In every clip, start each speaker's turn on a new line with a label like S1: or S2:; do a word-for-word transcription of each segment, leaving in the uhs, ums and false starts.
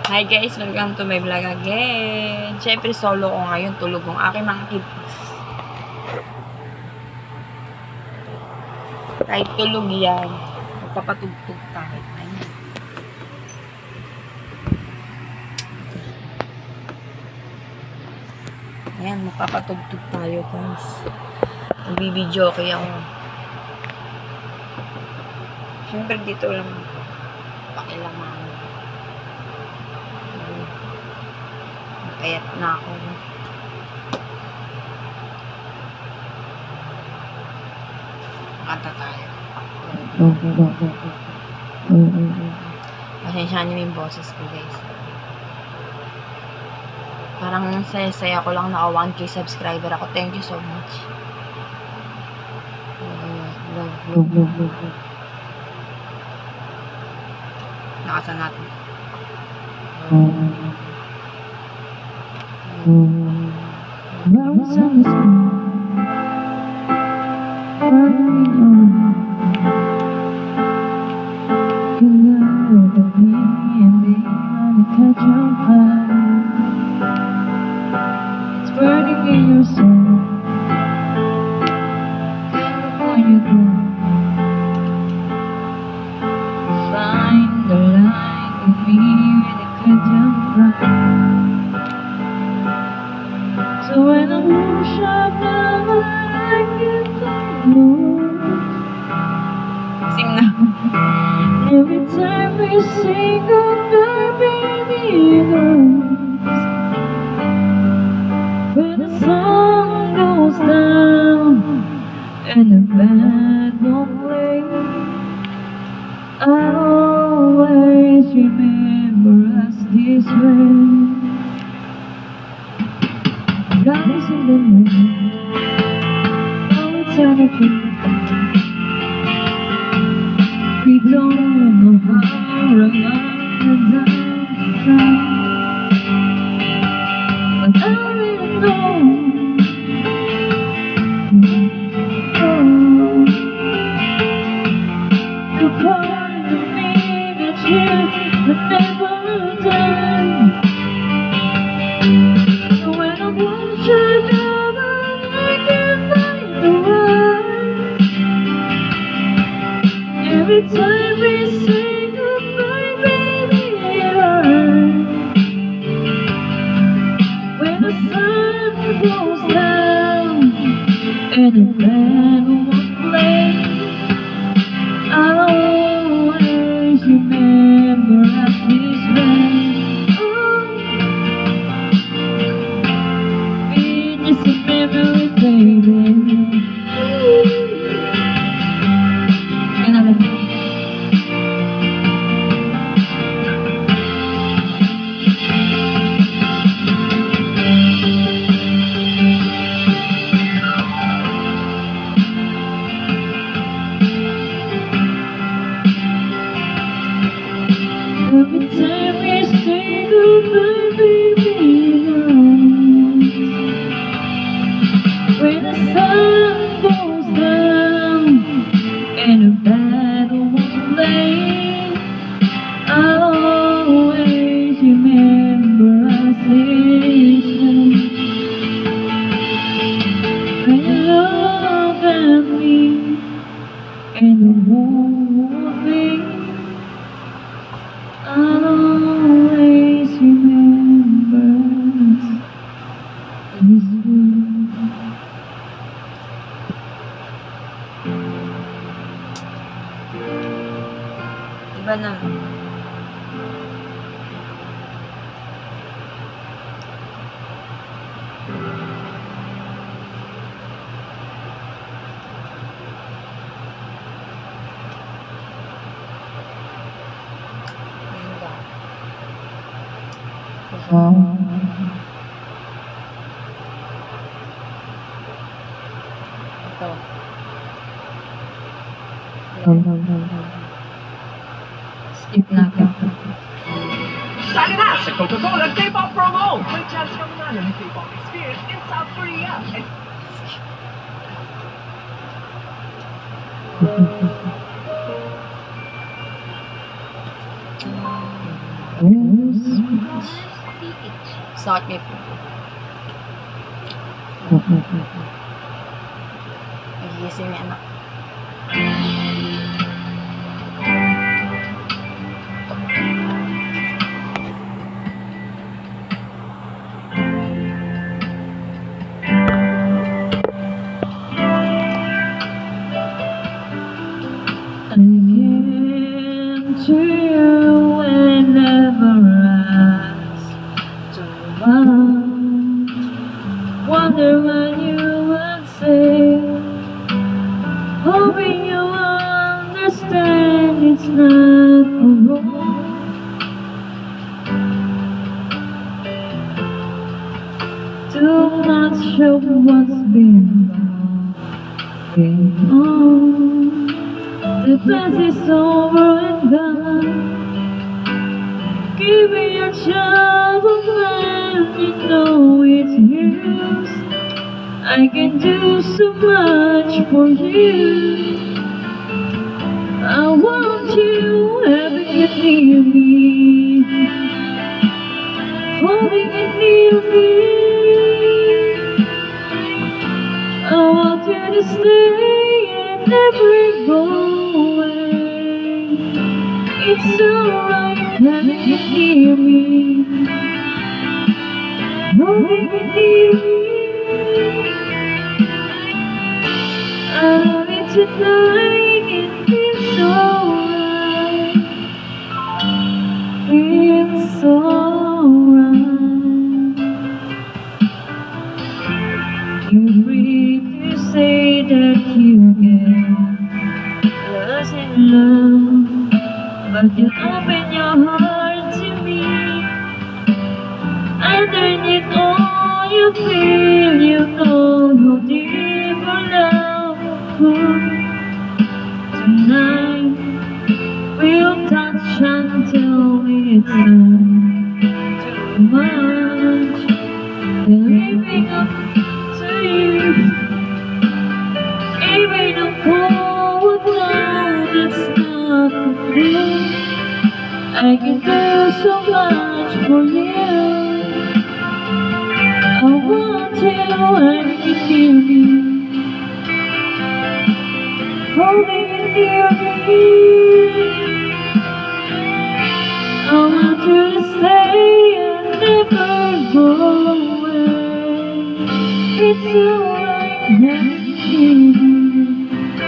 S1: Hi guys, welcome to my vlog again. Siyempre solo ko ngayon, tulog ang aking mga kids. Kahit tulog yan, magpapatugtog tayo. Ayan. Ayan, magpapatugtog tayo guys. Magbibideo okay ako. Siyempre dito lang pakilaman. Kayat na ako. Kanta tayo. Pasensya niyo yung boses ko guys. Parang saya-saya ko lang naka one K subscriber ako. Thank you so much. Love, love, love, love, love. Nakasan natin.
S2: Rose on the sky, burning on. You look at me and be on a touch of fire. It's burning in your soul. California glow. Find the light with me with a touch of fire. So when I wash up my mind, I get tired.
S1: Sing na.
S2: Every time we say goodbye, baby, it hurts. When the sun goes down and the band don't play, I always remember us this way. Rise in the night, now it's on a dream. We don't know how long the time to try, but I really know. Oh, the part of me that's here but never die. So when I wash it down, I can find the right. Every time we say goodbye, baby, it hurts. When the sun goes down and the band won't play, I'll always remember us this way. Oh, be just a memory, baby. And I love you. Every time we say goodbye, baby, it hurts. When the sun goes down and the battle won't play, I'll always remember us this way. When you look at me and the whole thing, I'll always remember us this way.
S1: Iba na. Ito. Skip natin.
S3: Sign up sa Coca-Cola K-pop promo! May chance kang manalo ng K-pop experience in South Korea. And
S2: Christmas.
S1: Sakit may po. Nagigising yung anak.
S2: I came to you and never asked too much. Wonder what you would say. Hoping you understand it's not wrong. Too much of what's been going on. The past is over and gone. Give me a shot of when you know it's yours. I can do so much for you. I want you having you near me, holding you near me. I want you to stay and never go away. It's alright having you near me, holding you near me. I love you tonight, it feels alright, feels alright. You breathe to say that you get lost in love, but you open your heart to me. Underneath all you feel, you know how deep our love will go. Tonight we'll touch until it's done. Too much living up to you. Even a forward now that's not true. I can do so much for you. I want you and you feel me, holding you near me. I want you to stay and never go away. It's alright having you,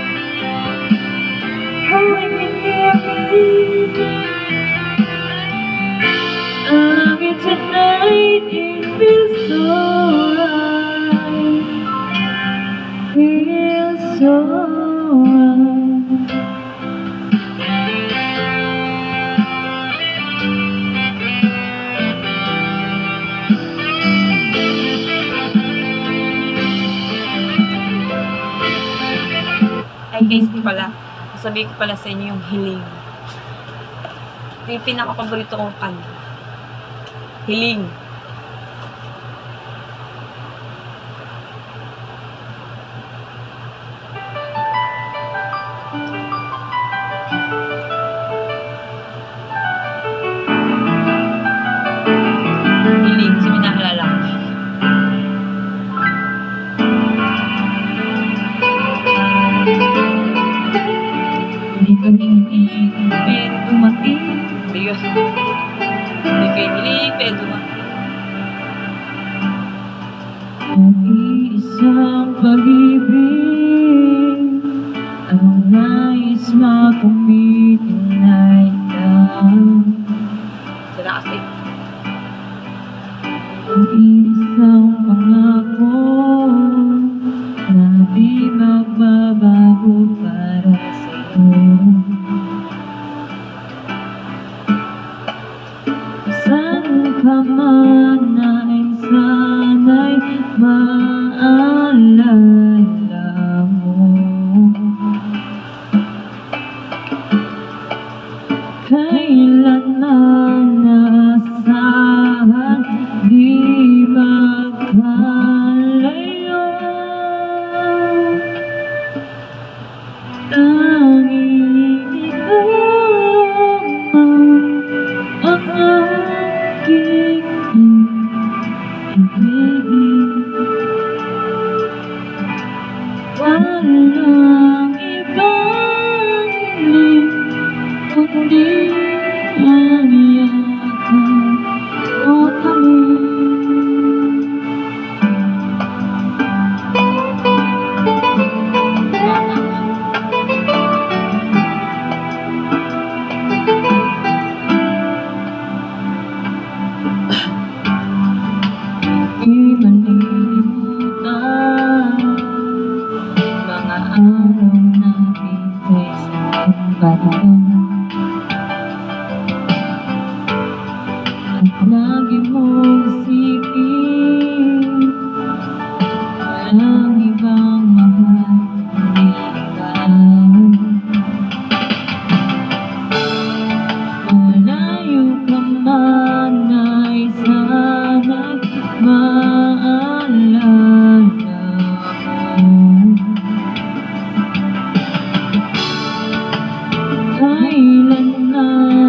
S2: holding you near me. I love you tonight, it feels alright, feels alright.
S1: Ay guys, di pala. Sabihin ko pala sa inyo yung hiling. Ito yung pinaka-paborito kong kanta. Hiling. Hiling, kasi minaalala ko.
S2: Hindi ka hinihiling, pero dumating.
S1: Ayun. Hindi kayo hiling, pero dumating.
S2: Ang isang pag-ibig ang nais makumitinay ka.
S1: Sila kasi.
S2: Ang isang pangako na di magbabago para sa'yo. Saan ka man ay sa